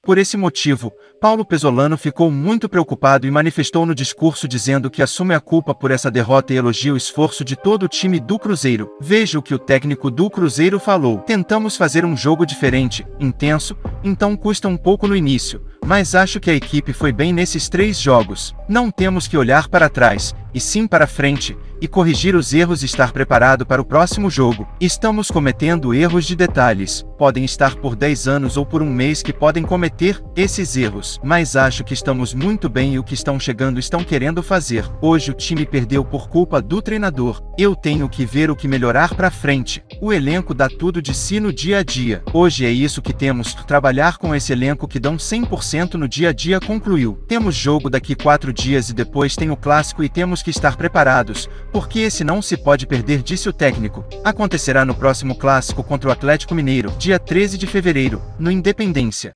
Por esse motivo, Paulo Pesolano ficou muito preocupado e manifestou no discurso dizendo que assume a culpa por essa derrota e elogia o esforço de todo o time do Cruzeiro. Veja o que o técnico do Cruzeiro falou: "Tentamos fazer um jogo diferente, intenso, então custa um pouco no início, mas acho que a equipe foi bem nesses 3 jogos. Não temos que olhar para trás, e sim para frente, e corrigir os erros e estar preparado para o próximo jogo. Estamos cometendo erros de detalhes, podem estar por 10 anos ou por um mês que podem cometer esses erros, mas acho que estamos muito bem e o que estão chegando estão querendo fazer. Hoje o time perdeu por culpa do treinador. Eu tenho que ver o que melhorar para frente. O elenco dá tudo de si no dia a dia. Hoje é isso que temos, trabalhar com esse elenco que dão 100% no dia a dia", concluiu. "Temos jogo daqui 4 dias e depois tem o clássico e temos que estar preparados, porque esse não se pode perder", disse o técnico. Acontecerá no próximo clássico contra o Atlético Mineiro, dia 13 de fevereiro, no Independência.